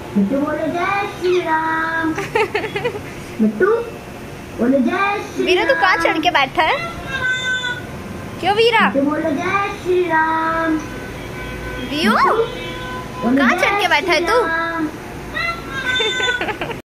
मिट्टू बोलो जय श्री राम। मिट्टू बोलो जय श्री वीरा तू कहाँ चढ़ के बैठा है? क्यों वीरा? मिट्टू बोलो जय श्री राम। वीरू कहाँ चढ़ के बैठा है तू?